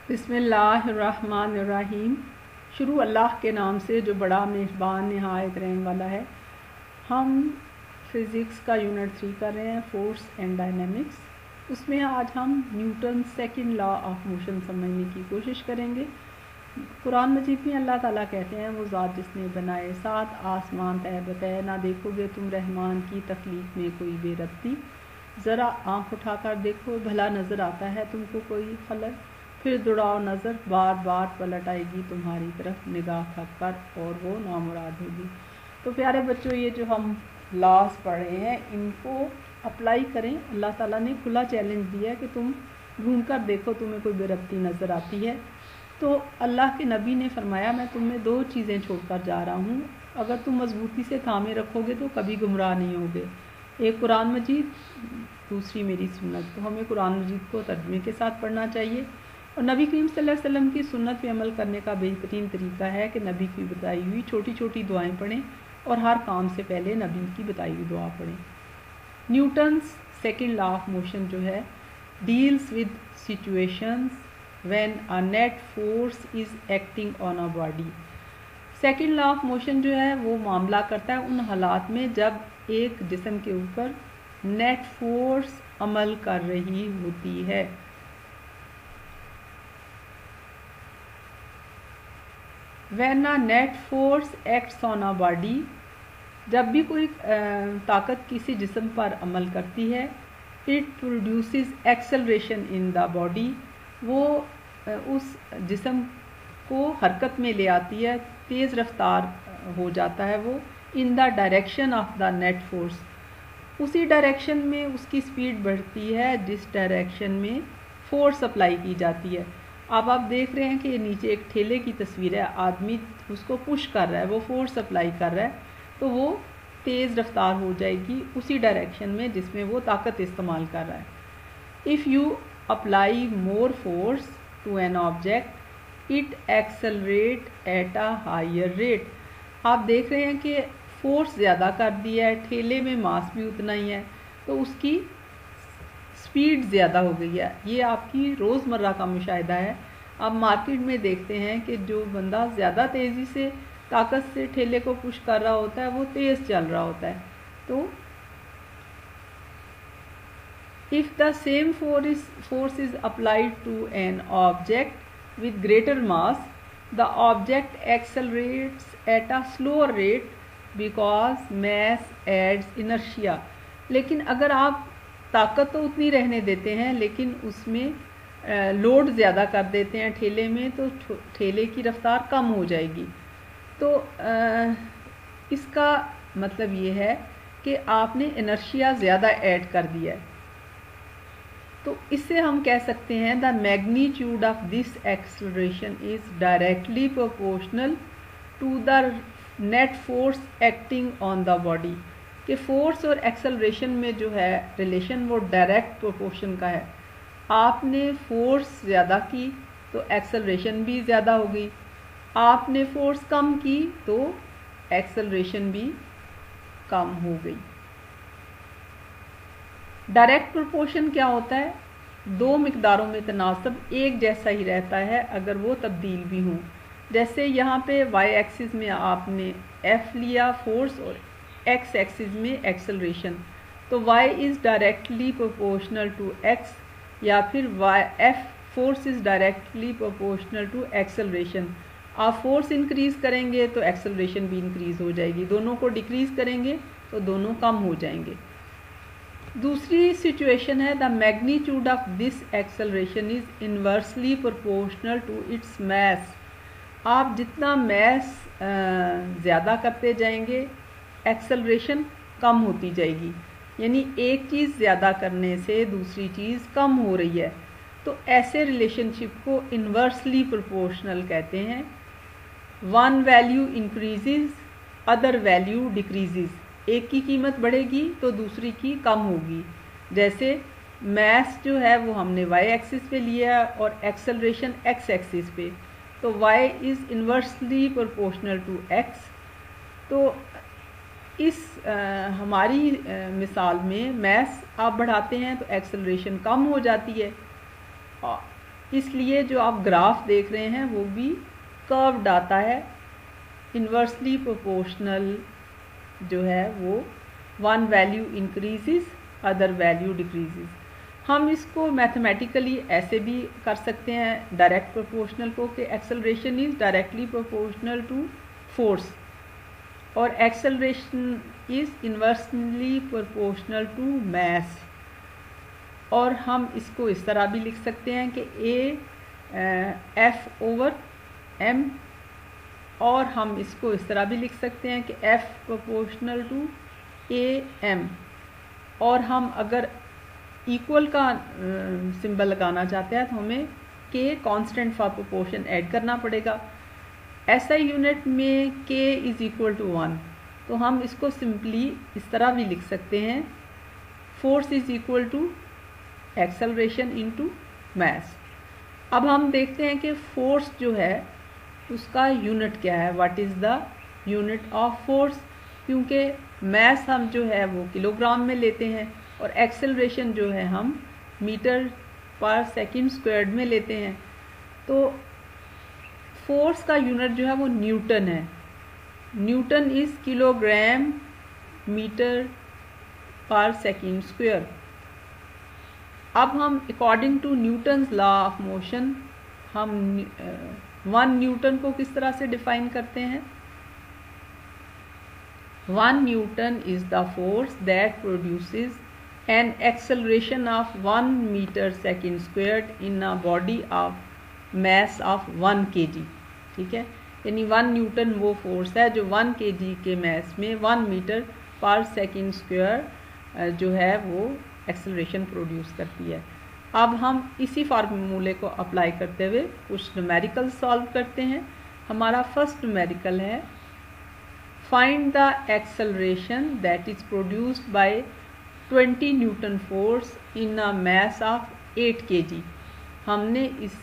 बिस्मिल्लाहिर्रहमानिर्रहीम। शुरू अल्लाह के नाम से जो बड़ा मेहरबान नहायत रहम वाला है। हम फ़िज़िक्स का यूनिट 3 कर रहे हैं, फोर्स एंड डायनेमिक्स। उसमें आज हम Newton second law of motion समझने की कोशिश करेंगे। कुरान मजीद में अल्लाह ताला कहते हैं, वो ज़ात जिसने बनाए 7 आसमान तय बतय, ना देखोगे तुम रहमान की तख्लीक में कोई बेरब्ती। ज़रा आँख उठाकर देखो, भला नज़र आता है तुमको कोई खलल। फिर दौड़ाओ नज़र, बार बार पलट आएगी तुम्हारी तरफ निगाह थक कर, और वो नामुराद होगी। तो प्यारे बच्चों, ये जो हम लॉस पढ़ रहे हैं इनको अप्लाई करें। अल्लाह ताला ने खुला चैलेंज दिया है कि तुम ढूंढ कर देखो तुम्हें कोई बेरब्ती नज़र आती है। तो अल्लाह के नबी ने फरमाया, मैं तुम्हें 2 चीज़ें छोड़कर जा रहा हूँ, अगर तुम मजबूती से थामे रखोगे तो कभी गुमराह नहीं होगे। एक कुरान मजीद, दूसरी मेरी सुन्नत। तो हमें कुरान मजीद को तर्जुमे के साथ पढ़ना चाहिए, और नबी करीम सल्लल्लाहु अलैहि वसल्लम की सुन्नत पे अमल करने का बेहतरीन तरीका है कि नबी की बताई हुई छोटी छोटी दुआएं पढ़ें, और हर काम से पहले नबी की बताई हुई दुआ पढ़ें। Newton's second law of motion जो है, deals with situations when a net force is acting on a body. Second law of motion जो है वो मामला करता है उन हालात में जब एक जिस्म के ऊपर नेट फोर्स अमल कर रही होती है। When a net force acts on a body, जब भी कोई ताकत किसी जिस्म पर अमल करती है, it produces acceleration in the body, वो उस जिस्म को हरकत में ले आती है, तेज़ रफ्तार हो जाता है वो, in the direction of the net force, उसी डायरेक्शन में उसकी स्पीड बढ़ती है जिस डायरेक्शन में फोर्स अप्लाई की जाती है। अब आप देख रहे हैं कि नीचे एक ठेले की तस्वीर है, आदमी उसको पुश कर रहा है, वो फोर्स अप्लाई कर रहा है, तो वो तेज़ रफ्तार हो जाएगी उसी डायरेक्शन में जिसमें वो ताकत इस्तेमाल कर रहा है। If you apply more force to an object it accelerate at a higher rate. आप देख रहे हैं कि फोर्स ज़्यादा कर दिया है, ठेले में मास भी उतना ही है, तो उसकी स्पीड ज़्यादा हो गई है। ये आपकी रोज़मर्रा का मुशाहिदा है। आप मार्केट में देखते हैं कि जो बंदा ज़्यादा तेज़ी से ताकत से ठेले को पुश कर रहा होता है वो तेज़ चल रहा होता है। तो if the same force is applied to an object with greater mass, the object accelerates at a slower rate because mass adds inertia. लेकिन अगर आप ताकत तो उतनी रहने देते हैं लेकिन उसमें लोड ज़्यादा कर देते हैं ठेले में, तो ठेले की रफ्तार कम हो जाएगी। तो इसका मतलब ये है कि आपने इनर्शिया ज़्यादा ऐड कर दिया है। तो इससे हम कह सकते हैं the magnitude of this acceleration is directly proportional to the net force acting on the body. कि फोर्स और एक्सेलरेशन में जो है रिलेशन वो डायरेक्ट प्रोपोर्शन का है। आपने फोर्स ज़्यादा की तो एक्सेलरेशन भी ज़्यादा हो गई, आपने फोर्स कम की तो एक्सेलरेशन भी कम हो गई। डायरेक्ट प्रोपोर्शन क्या होता है? 2 मिकदारों में तनासब एक जैसा ही रहता है अगर वो तब्दील भी हों। जैसे यहाँ पे वाई एक्सिस में आपने एफ लिया फोर्स और एक्स एक्सिस में एक्सेलरेशन, तो y is directly proportional to x, या फिर y f force is directly proportional to acceleration. आप फोर्स इंक्रीज़ करेंगे तो एक्सेलरेशन भी इंक्रीज़ हो जाएगी, दोनों को डिक्रीज़ करेंगे तो दोनों कम हो जाएंगे। दूसरी सिचुएशन है the magnitude of this acceleration is inversely proportional to its mass. आप जितना मैस ज़्यादा करते जाएंगे एक्सेलरेशन कम होती जाएगी, यानी एक चीज़ ज़्यादा करने से दूसरी चीज़ कम हो रही है। तो ऐसे रिलेशनशिप को इन्वर्सली प्रोपोर्शनल कहते हैं। One value increases, other value decreases. एक की कीमत बढ़ेगी तो दूसरी की कम होगी। जैसे मैस जो है वो हमने वाई एक्सिस पे लिया और एक्सेलरेशन एक्स एक्सिस पे, तो Y is inversely proportional to X. तो इस हमारी मिसाल में मैस आप बढ़ाते हैं तो एक्सेलरेशन कम हो जाती है। इसलिए जो आप ग्राफ देख रहे हैं वो भी कर्व्ड आता है, इन्वर्सली प्रोपोर्शनल जो है वो one value increases other value decreases. हम इसको मैथमेटिकली ऐसे भी कर सकते हैं डायरेक्ट प्रोपोर्शनल को कि acceleration is directly proportional to force और acceleration is inversely proportional to mass. और हम इसको इस तरह भी लिख सकते हैं कि F/m, और हम इसको इस तरह भी लिख सकते हैं कि F प्रोपोर्शनल टू AM। और हम अगर इक्वल का सिंबल लगाना चाहते हैं तो हमें K constant for proportion add करना पड़ेगा। SI यूनिट में K इज़ इक्वल टू 1, तो हम इसको सिंपली इस तरह भी लिख सकते हैं, force is equal to acceleration into mass. अब हम देखते हैं कि फोर्स जो है उसका यूनिट क्या है, what is the unit of force, क्योंकि मास हम जो है वो किलोग्राम में लेते हैं और एक्सेलरेशन जो है हम मीटर पर सेकंड स्क्वायर्ड में लेते हैं। तो फोर्स का यूनिट जो है वो न्यूटन है। Newton is kilogram metre per second square. अब हम according to Newton's law of motion हम 1 न्यूटन को किस तरह से डिफाइन करते हैं। 1 newton is the force that produces an acceleration of 1 metre second squared in a body of mass of 1 kg। ठीक है, यानी 1 न्यूटन वो फोर्स है जो 1 kg के मास में 1 मीटर पर सेकंड स्क्वायर जो है वो एक्सेलरेशन प्रोड्यूस करती है। अब हम इसी फार्मूले को अप्लाई करते हुए कुछ न्यूमेरिकल सॉल्व करते हैं। हमारा फर्स्ट न्यूमेरिकल है, find the acceleration that is produced by 20 newton force in a mass of 8 kg। हमने इस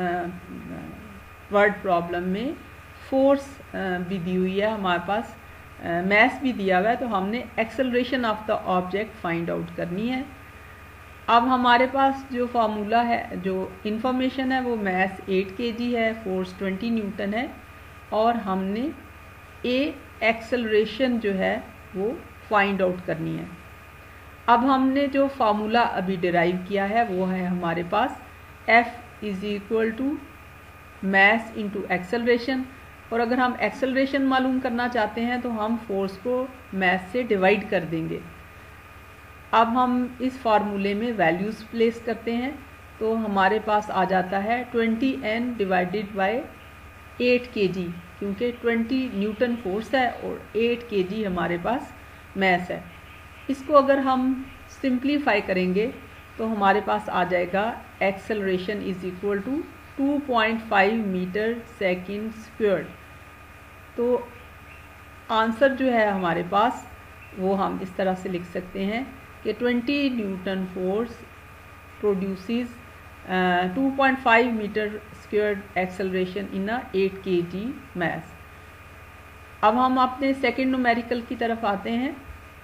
वर्ड प्रॉब्लम में फोर्स भी दी हुई है, हमारे पास मास भी दिया हुआ है, तो हमने acceleration of the object find out करनी है। अब हमारे पास जो फार्मूला है, जो इंफॉर्मेशन है वो मास 8 kg है, फोर्स 20 न्यूटन है और हमने एक्सेलरेशन जो है वो फाइंड आउट करनी है। अब हमने जो फार्मूला अभी डिराइव किया है वो है हमारे पास F is equal to mass into acceleration, और अगर हम एक्सेलरेशन मालूम करना चाहते हैं तो हम फोर्स को मास से डिवाइड कर देंगे। अब हम इस फार्मूले में वैल्यूज़ प्लेस करते हैं तो हमारे पास आ जाता है 20N डिवाइडेड बाय 8 kg, क्योंकि 20 न्यूटन फोर्स है और 8 kg हमारे पास मास है। इसको अगर हम सिंप्लीफाई करेंगे तो हमारे पास आ जाएगा acceleration is equal to 2.5 metre second square. तो आंसर जो है हमारे पास वो हम इस तरह से लिख सकते हैं कि 20 newton force produces 2.5 metre square acceleration in a 8 kg mass. अब हम अपने सेकंड न्यूमेरिकल की तरफ आते हैं।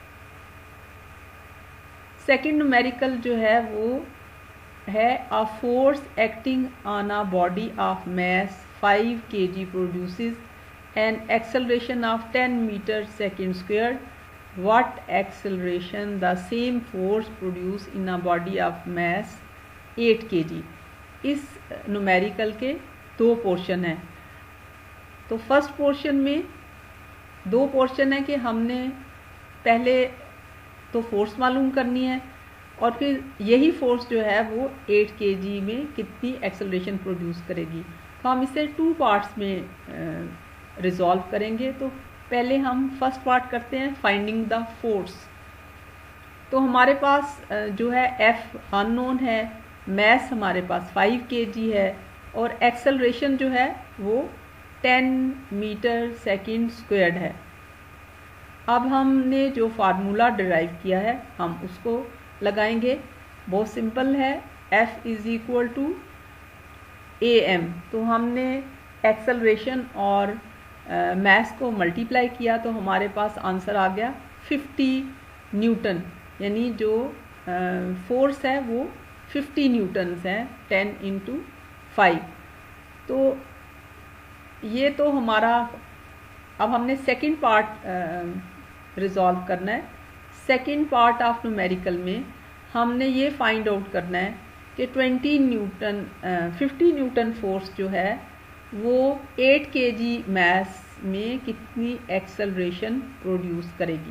सेकंड न्यूमेरिकल जो है वो है a force acting on a body of mass 5 kg produces an acceleration of 10 metre second square. What acceleration the same force produce in a body of mass 8 kg। इस numerical के 2 portion हैं। तो first portion में 2 portion है कि हमने पहले तो फोर्स मालूम करनी है और फिर यही फोर्स जो है वो 8 kg में कितनी एक्सेलरेशन प्रोड्यूस करेगी। तो हम इसे 2 पार्ट्स में रिजॉल्व करेंगे। तो पहले हम फर्स्ट पार्ट करते हैं, फाइंडिंग द फोर्स। तो हमारे पास जो है F अननोन है, मास हमारे पास 5 kg है और एक्सेलरेशन जो है वो 10 मीटर सेकंड स्क्वायर्ड है। अब हमने जो फार्मूला डिराइव किया है हम उसको लगाएंगे, बहुत सिंपल है, F is equal to AM। तो हमने एक्सेलरेशन और मास को मल्टीप्लाई किया तो हमारे पास आंसर आ गया 50 न्यूटन, यानी जो फोर्स है वो 50 न्यूटन्स हैं 10 इंटू 5। तो ये तो हमारा, अब हमने सेकंड पार्ट रिजॉल्व करना है। सेकंड पार्ट ऑफ न्यूमेरिकल में हमने ये फाइंड आउट करना है कि 50 न्यूटन फोर्स जो है वो 8 kg मास में कितनी एक्सेलरेशन प्रोड्यूस करेगी।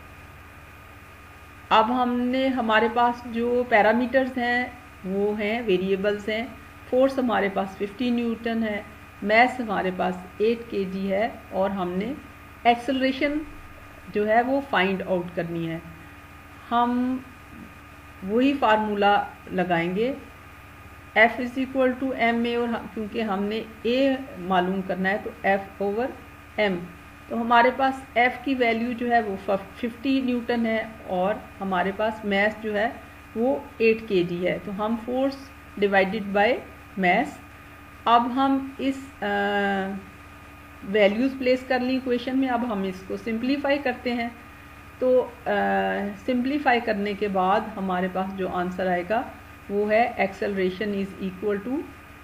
अब हमने, हमारे पास जो पैरामीटर्स हैं वो हैं, वेरिएबल्स हैं। फोर्स हमारे पास 50 न्यूटन है, मास हमारे पास 8 kg है, और हमने एक्सेलरेशन जो है वो फाइंड आउट करनी है। हम वही फार्मूला लगाएंगे, F is equal to M A, और क्योंकि हमने A मालूम करना है तो F ओवर M। तो हमारे पास F की वैल्यू जो है वो 50 न्यूटन है, और हमारे पास मास जो है वो 8 kg है। तो हम फोर्स डिवाइडेड बाय मास, अब हम इस वैल्यूज़ प्लेस कर ली इक्वेशन में। अब हम इसको सिंप्लीफाई करते हैं। तो सिंप्लीफाई करने के बाद हमारे पास जो आंसर आएगा वो है acceleration is equal to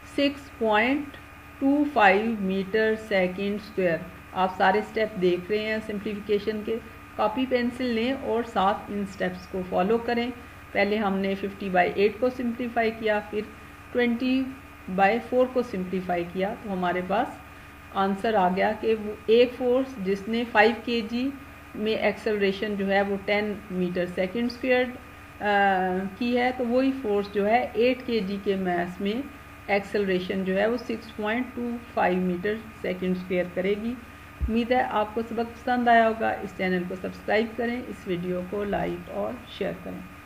6.25 metre second square. आप सारे स्टेप देख रहे हैं सिंप्लीफिकेशन के, कॉपी पेंसिल लें और साथ इन स्टेप्स को फॉलो करें। पहले हमने 50/8 को सिंप्लीफाई किया, फिर 20/4 को सिंप्लीफाई किया। तो हमारे पास आंसर आ गया कि वो एक फोर्स जिसने 5 kg में एक्सेलरेशन जो है वो 10 मीटर सेकेंड स्क्वायर की है, तो वही फोर्स जो है 8 kg के मास में एक्सेलरेशन जो है वो 6.25 मीटर सेकेंड स्क्वायर करेगी। उम्मीद है आपको सबक पसंद आया होगा। इस चैनल को सब्सक्राइब करें, इस वीडियो को लाइक और शेयर करें।